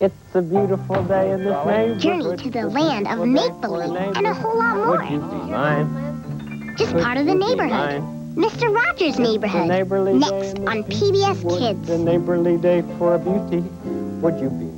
It's a beautiful day in this neighborhood. Journey to the land of make-believe and a whole lot more. Would you be mine? Just part of the neighborhood. Mr. Rogers' Neighborhood. Next on PBS Kids. The neighborly day for a beauty. Would you be